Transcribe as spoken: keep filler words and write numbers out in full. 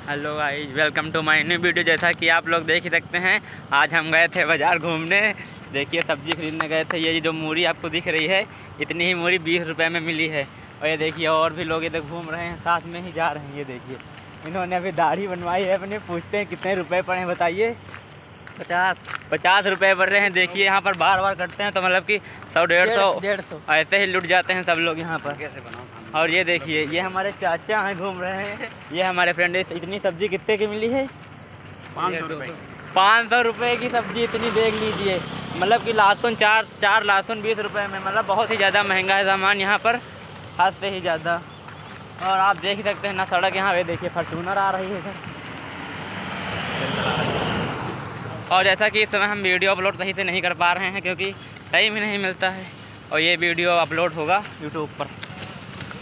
Hello guys, welcome to my new video. जैसा कि आप लोग देख ही सकते हैं, आज हम गए थे बाज़ार घूमने। देखिए, सब्जी खरीदने गए थे। ये जो मूली आपको दिख रही है, इतनी ही मूली बीस रुपए में मिली है। और ये देखिए, और भी लोग इधर घूम रहे हैं, साथ में ही जा रहे हैं। ये देखिए, इन्होंने अभी दाढ़ी बनवाई है अपने। पूछते हैं कितने रुपए पड़े, बताइए। पचास पचास रुपये बढ़ रहे हैं। देखिए, यहाँ पर बार बार करते हैं तो मतलब कि सौ डेढ़ सौ डेढ़ सौ ऐसे ही लुट जाते हैं सब लोग यहाँ पर। कैसे बनाओ। और ये देखिए, ये हमारे चाचा हैं, घूम रहे हैं। ये हमारे फ्रेंड। इतनी सब्जी कितने की मिली है? पाँच सौ रुपये पाँच सौ रुपये की सब्जी इतनी, देख लीजिए। मतलब कि लहसुन चार चार लहसुन बीस रुपये में। मतलब बहुत ही ज़्यादा महंगा है सामान यहाँ पर, हद से ही ज़्यादा। और आप देख ही सकते हैं ना, सड़क यहाँ पे देखिए, फॉर्च्यूनर आ रही है इधर। और जैसा कि इस समय हम वीडियो अपलोड सही से नहीं कर पा रहे हैं, क्योंकि टाइम ही नहीं मिलता है। और ये वीडियो अपलोड होगा यूट्यूब पर।